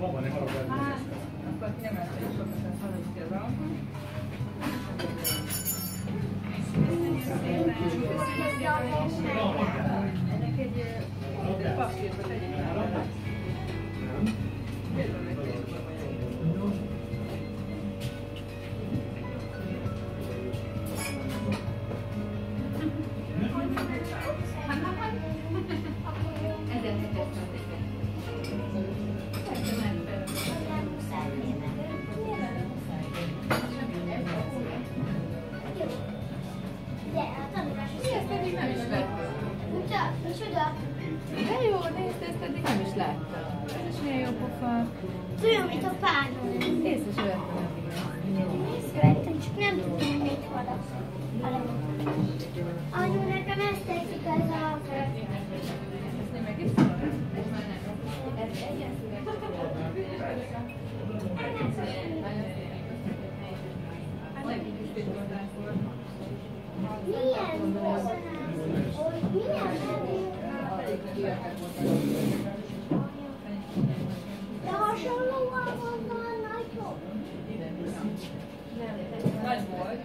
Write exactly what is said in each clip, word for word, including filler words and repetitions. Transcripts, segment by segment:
Hát, akkor nem ezt is sokat haladni az alkot. Ennek egy papírba tegyük el. De jó, nézd, ezt eddig nem is láttam. Ez is milyen jó pofa. Olyan, mint a párna. Észre se vettem eddig. Észrevettem, csak nem tudtam, hogy mit vannak. Anyu, nekem ezt tetszik ez a... Ezt nem megiszom? Ez már nem. Ez egyen szület. Hát nekik is mit mondták volt. Milyen volt? Milyen? De hasonlóan van már nagyobb. Nagy volt.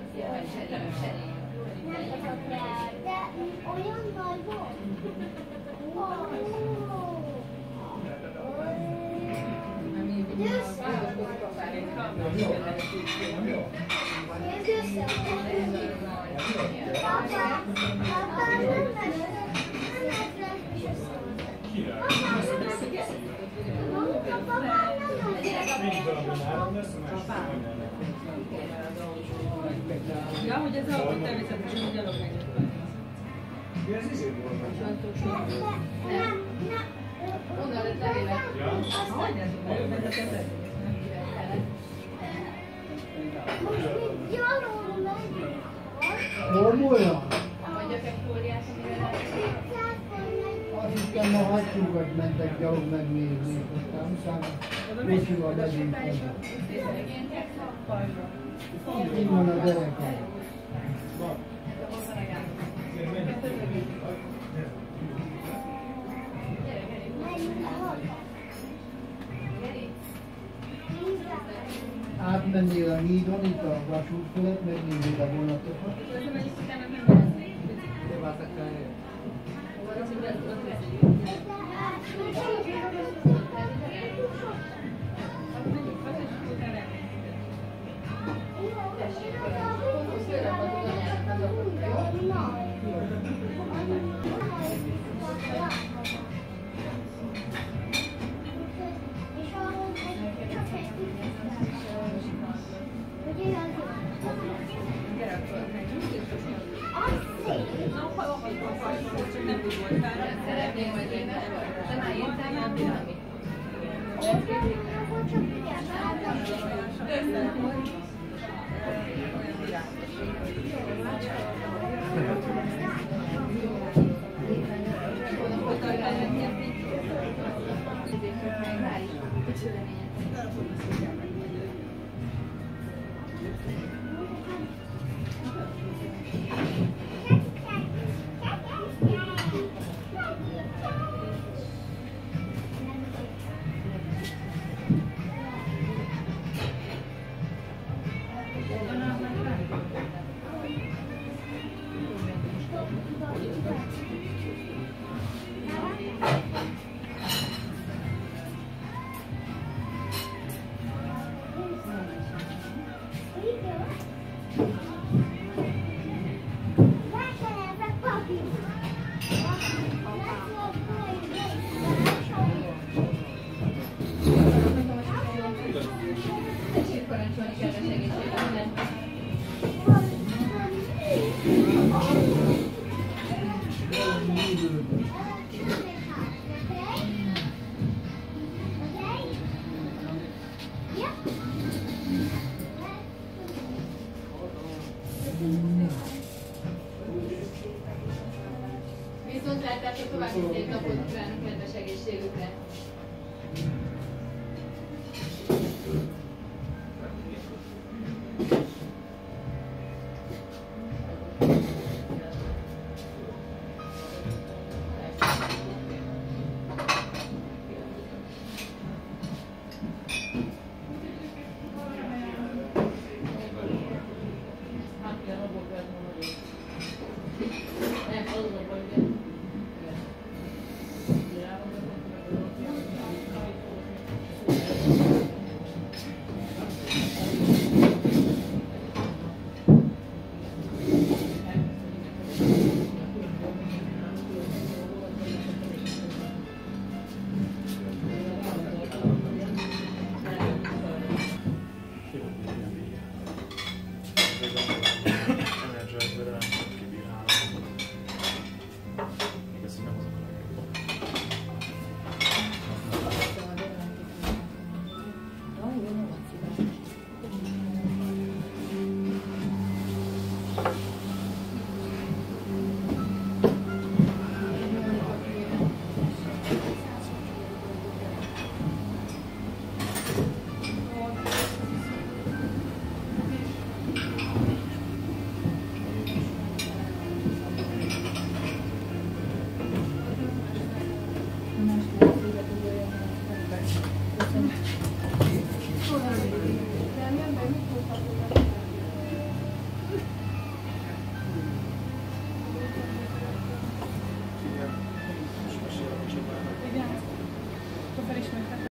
Nem tudok rá, de olyan nagy volt. De össze. Ez össze. Papa, papa, nem lesz. Ja, hogy ez a természetesen a gyalog meg. Onnan lett levélet. Hogy ez a kezed? Most még gyalog megy. Komolyan? Vagy a fektóriát, amivel Azt hiszem, ma hagyjunkat mentek gyalog megnézni, aztán utána kocsival megyünk haza. Így van a gyerekem. Átmennél a hídon, itt a vasút fölött, megnéznél a vonatokat. szeretném, hogy én de már írtál már valamit? Viszontlátásra további szép napot kívánok, kedves egészségükre!